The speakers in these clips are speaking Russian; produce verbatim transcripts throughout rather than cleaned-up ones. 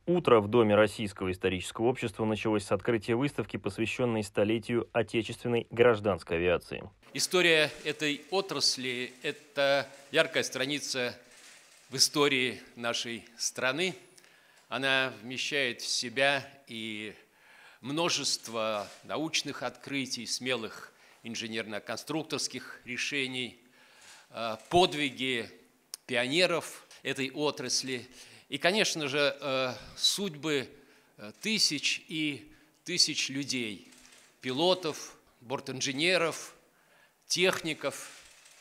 Утро в Доме Российского исторического общества началось с открытия выставки, посвященной столетию отечественной гражданской авиации. История этой отрасли – это яркая страница в истории нашей страны. Она вмещает в себя и множество научных открытий, смелых инженерно-конструкторских решений, подвиги пионеров этой отрасли и, конечно же, судьбы тысяч и тысяч людей, пилотов, бортинженеров, техников,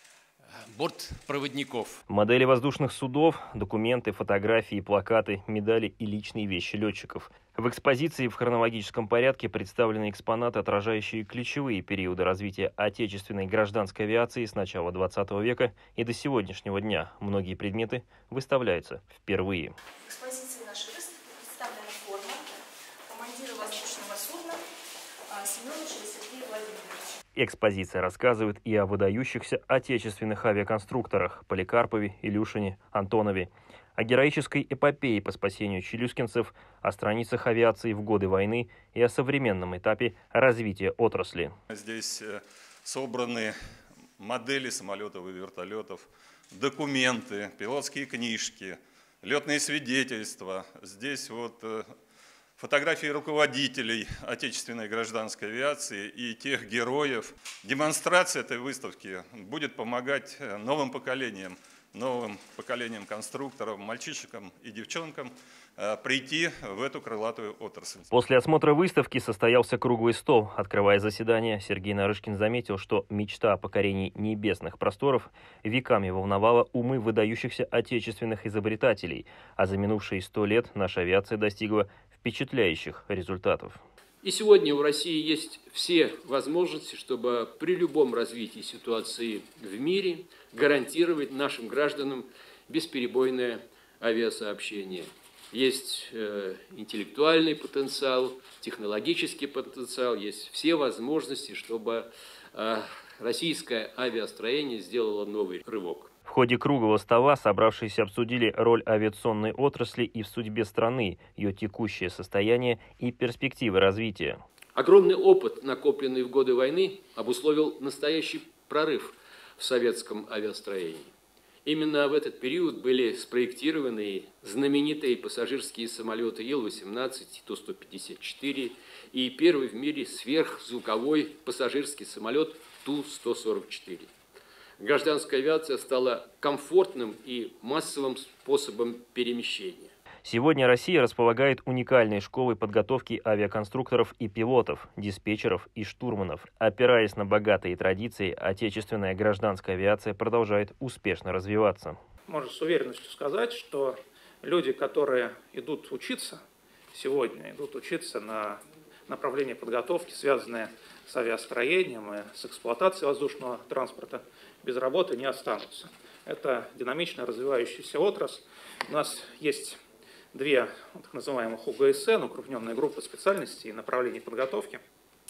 бортпроводников. Модели воздушных судов, документы, фотографии, плакаты, медали и личные вещи летчиков. В экспозиции в хронологическом порядке представлены экспонаты, отражающие ключевые периоды развития отечественной гражданской авиации с начала двадцатого века и до сегодняшнего дня. Многие предметы выставляются впервые. В экспозиции нашей выставки представлена форма командира воздушного судна Семеновича Сергея Владимировича. Экспозиция рассказывает и о выдающихся отечественных авиаконструкторах Поликарпове, Илюшине, Антонове, о героической эпопее по спасению челюскинцев, о страницах авиации в годы войны и о современном этапе развития отрасли. Здесь собраны модели самолетов и вертолетов, документы, пилотские книжки, летные свидетельства. Здесь вот фотографии руководителей отечественной гражданской авиации и тех героев. Демонстрация этой выставки будет помогать новым поколениям, новым поколениям конструкторов, мальчишкам и девчонкам прийти в эту крылатую отрасль. После осмотра выставки состоялся круглый стол. Открывая заседание, Сергей Нарышкин заметил, что мечта о покорении небесных просторов веками волновала умы выдающихся отечественных изобретателей, а за минувшие сто лет наша авиация достигла впечатляющих результатов. И сегодня у России есть все возможности, чтобы при любом развитии ситуации в мире гарантировать нашим гражданам бесперебойное авиасообщение. Есть э, интеллектуальный потенциал, технологический потенциал, есть все возможности, чтобы э, российское авиастроение сделало новый рывок. В ходе круглого стола собравшиеся обсудили роль авиационной отрасли и в судьбе страны, ее текущее состояние и перспективы развития. Огромный опыт, накопленный в годы войны, обусловил настоящий прорыв в советском авиастроении. Именно в этот период были спроектированы знаменитые пассажирские самолеты Ил восемнадцать, Ту сто пятьдесят четыре и первый в мире сверхзвуковой пассажирский самолет Ту сто сорок четыре. Гражданская авиация стала комфортным и массовым способом перемещения. Сегодня Россия располагает уникальной школой подготовки авиаконструкторов и пилотов, диспетчеров и штурманов. Опираясь на богатые традиции, отечественная гражданская авиация продолжает успешно развиваться. Можно с уверенностью сказать, что люди, которые идут учиться сегодня, идут учиться на направлении подготовки, связанные с авиастроением и с эксплуатацией воздушного транспорта, без работы не останутся. Это динамично развивающаяся отрасль. У нас есть две так называемых У Г С Н, укрупненные группы специальностей и направлений подготовки.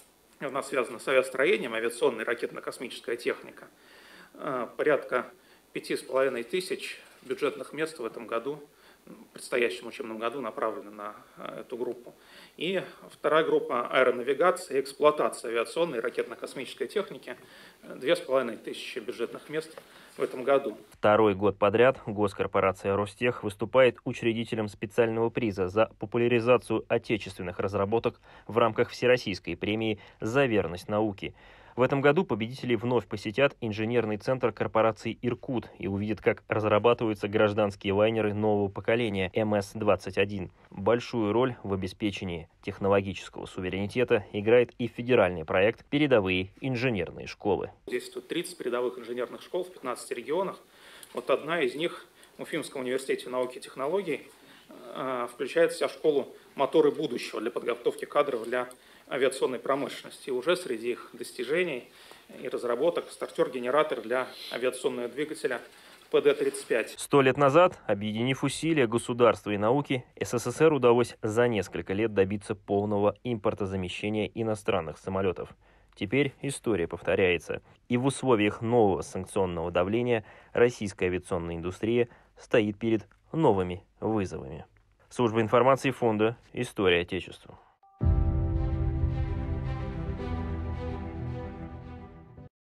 У нас связано с авиастроением, авиационная и ракетно-космическая техника. Порядка пяти с половиной тысяч бюджетных мест в этом году, в предстоящем учебном году, направлены на эту группу. И вторая группа аэронавигация и эксплуатация авиационной и ракетно-космической техники. Две с половиной тысячи бюджетных мест в этом году. Второй год подряд госкорпорация Ростех выступает учредителем специального приза за популяризацию отечественных разработок в рамках Всероссийской премии «За верность науке». В этом году победители вновь посетят инженерный центр корпорации «Иркут» и увидят, как разрабатываются гражданские лайнеры нового поколения Эм Эс двадцать один. Большую роль в обеспечении технологического суверенитета играет и федеральный проект «Передовые инженерные школы». Здесь тут тридцать передовых инженерных школ в пятнадцати регионах. Вот одна из них в Уфимском университете науки и технологий включает в себя школу «Моторы будущего» для подготовки кадров для авиационной промышленности. И уже среди их достижений и разработок стартер-генератор для авиационного двигателя П Д тридцать пять. Сто лет назад, объединив усилия государства и науки, Эс Эс Эс Эр удалось за несколько лет добиться полного импортозамещения иностранных самолетов. Теперь история повторяется, и в условиях нового санкционного давления российская авиационная индустрия стоит перед новыми вызовами. Служба информации фонда «История Отечества».